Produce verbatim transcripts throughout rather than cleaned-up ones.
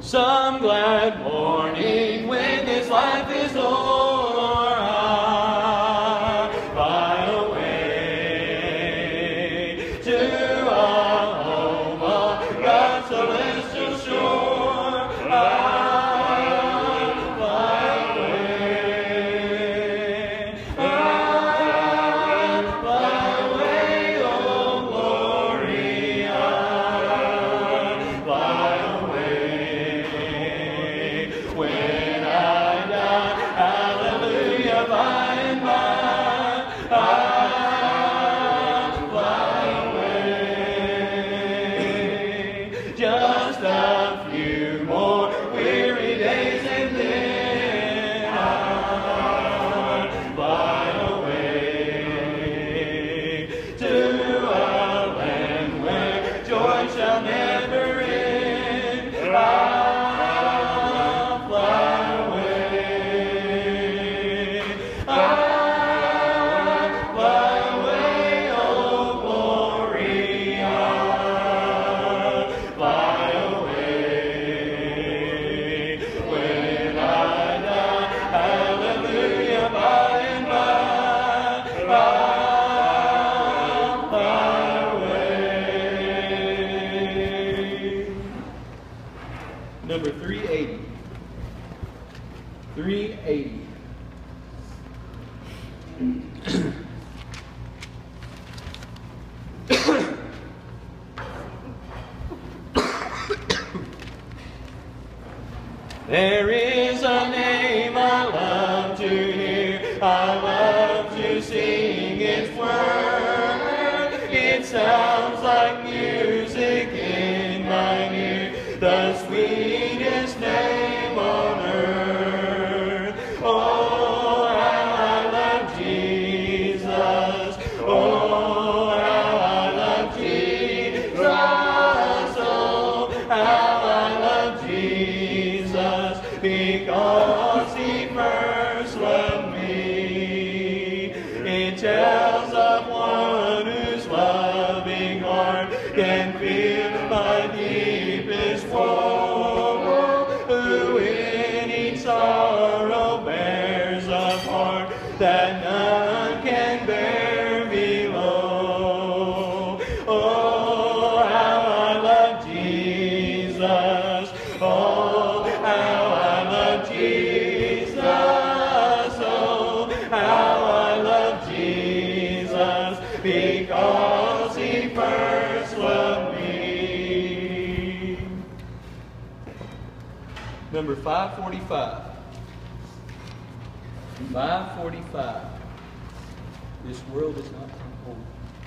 Some glad morning when this life is o'er, I fly away to a home of God's celestial shore. I fly away, I fly away, oh glory, I fly away. When I die, hallelujah, by and by, I'll fly away. Just a few more weary days and then I'll fly away to a land where joy shall never end. I'll fly away. I'll fly away, oh glory. I'll fly away. When I die, hallelujah, by and by, I'll fly away. Number three eighty. three eighty. There is a name I love to hear, I love to sing its word. It sounds like music in my ear, the sweetest name on earth. Oh, how I love Jesus. Oh, how I love Jesus. Oh, how I love Jesus, because he first loved me. It tells of one whose loving heart can feel my deepest woe, who in each sorrow bears a part that none can bear below. Oh, how I love Jesus. Oh, how I love Jesus. Oh, how I love Jesus, because he first loved me. Number five forty-five. five forty-five. This world is not home.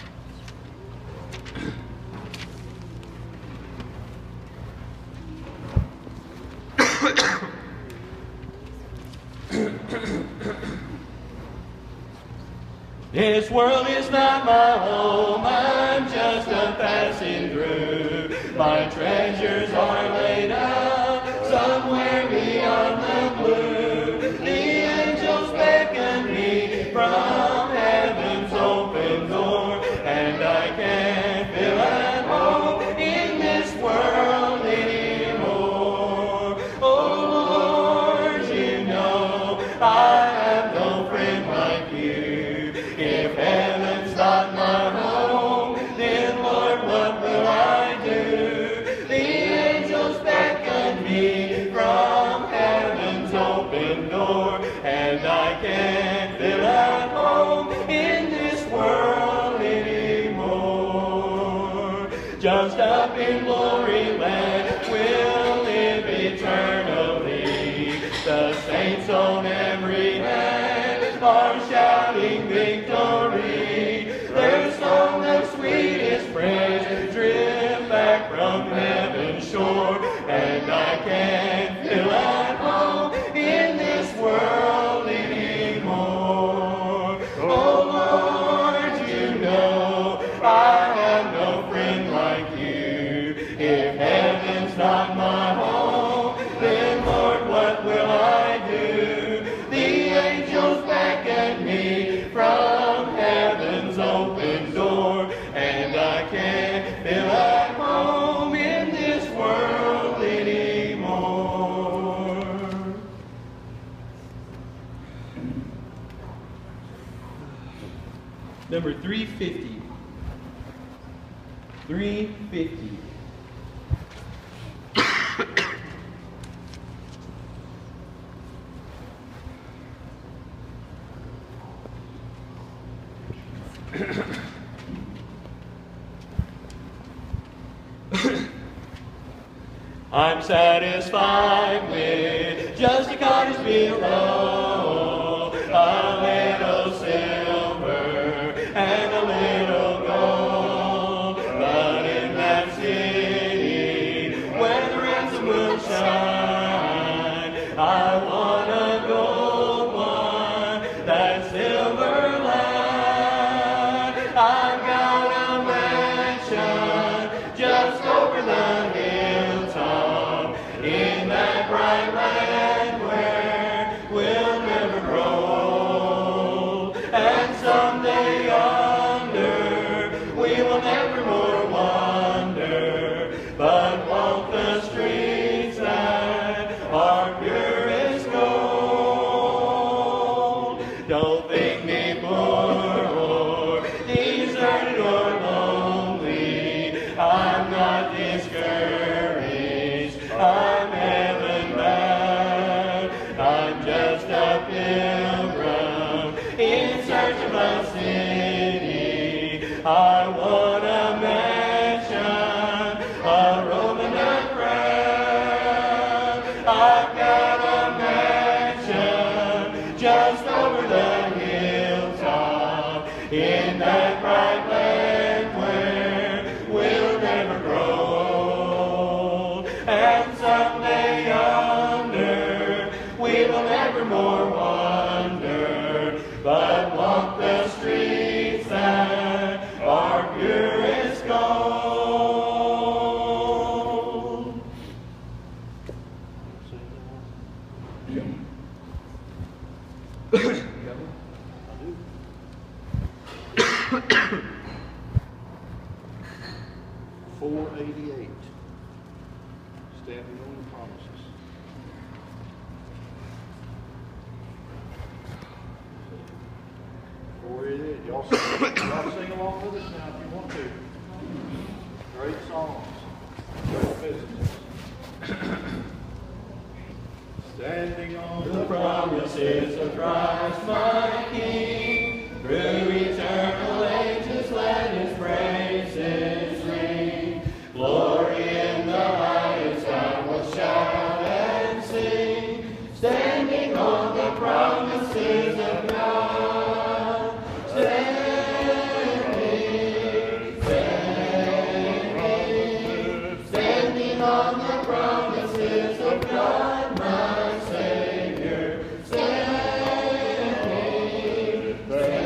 This world is not my home, I'm just a passing through. My treasures are laid up somewhere beyond the blue. The angels beckon me from heaven's open door, and I can't feel at home in this world anymore. Oh Lord, you know I have no friend like you. If heaven's not my home, then Lord, what will I do? The angels beckon me from heaven's open door, and I can't feel at home in this world anymore. Just up in glory land we'll live eternally. The saints on every hand are shouting victory. Their song, the sweetest praise, drift back from heaven's shore, and I can't feel at home in this world anymore. Oh Lord, you know I have no friend like you. If heaven's not my home, then Lord, what will I do? The three fifty. three fifty. I'm satisfied with just a cottage below, a little silver and a little gold. But in that city where the ransom will shine, I want a gold one, that silver land. I've got a mansion just over the hilltop, in that bright land where we'll never grow old. And someday yonder we will never more wander, but walk the streets that are pure as gold. Don't think me poor or deserted or lonely, I'm not discouraged, I'm heaven bound. I'm just a pilgrim in search of a city. I want a mansion, a robe and a crown. I've got a mansion just over the hilltop, in that bright land where we'll never grow old. And someday yonder we will never more wander, but walk the streets that are pure as gold. four eighty-eight, standing on the promises. four eighty-eight, y'all sing, y'all sing along with us now if you want to. Great songs, great messages. Standing on The promises of Christ my King, through eternal ages let His praises ring. Glory in the highest I will shout and sing, standing on the promises of God. Standing, standing, standing on the promises of God, my Savior. Standing,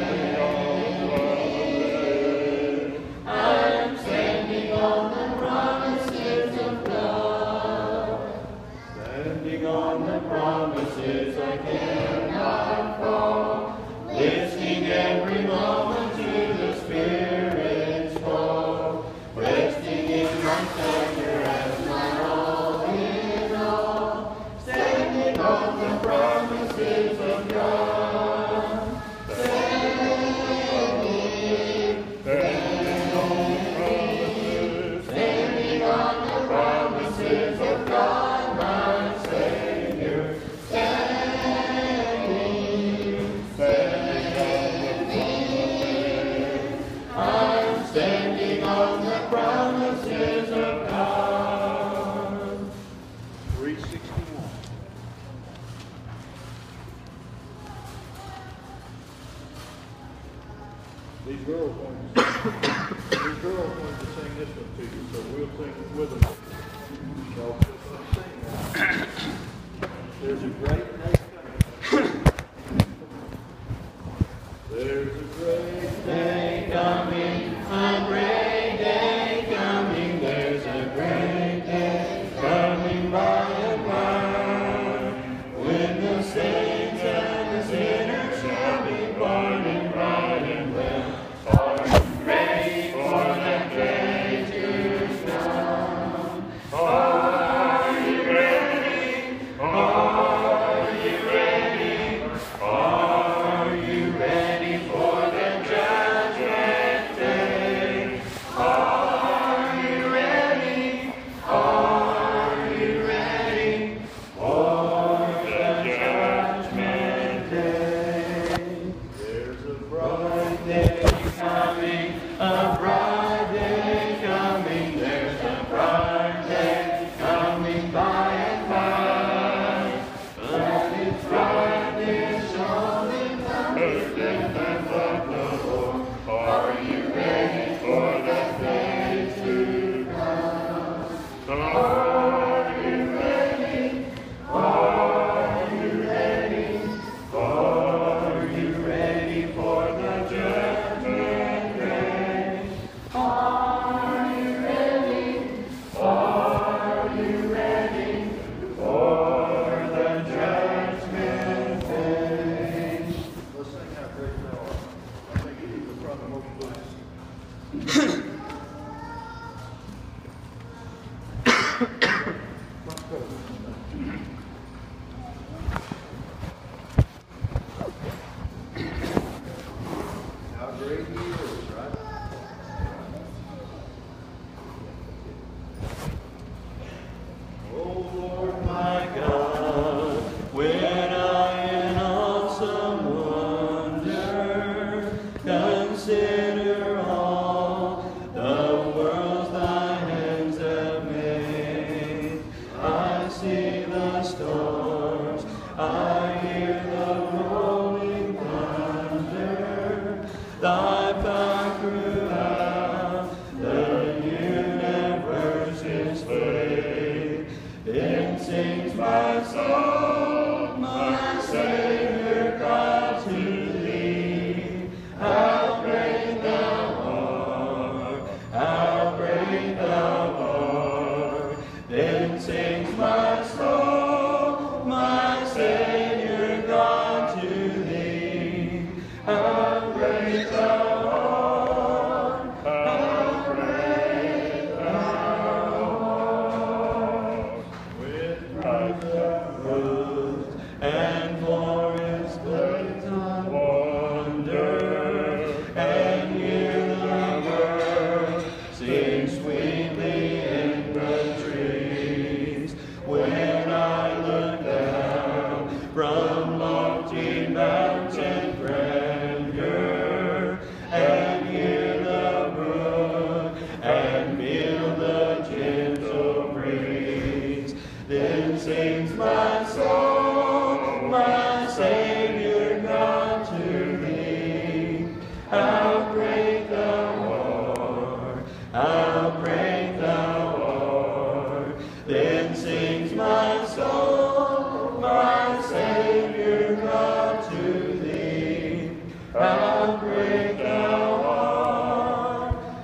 standing, I'm standing on the promises of God. Standing on the promises I cannot fall, listening every moment to the Spirit's call, resting in my Savior as my all in all, standing on the promises of God. Standing, standing on the promises, standing on the promises of God, my Savior. Standing, standing, I'm standing on the promises of God. three sixty-one. These girls wanted to sing, these girls wanted to sing this one to you, so we'll sing it with them. Y'all sing that. There's a great day coming. There's a great Day coming, a great day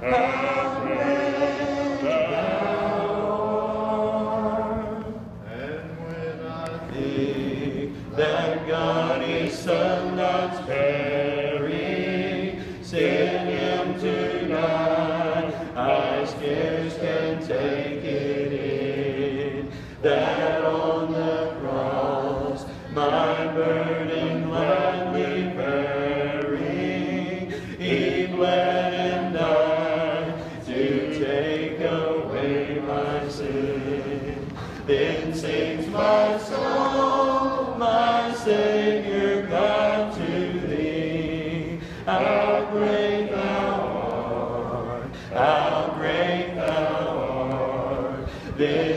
how great thou art. And when I Think that God His Son not sparing, sent Him to die, I scarce can take it in, that on the cross my burden gladly bearing, He bled and died to take away my sin. Then sings my soul, my Savior God, to Thee. How great Thou art, how great Thou art. Then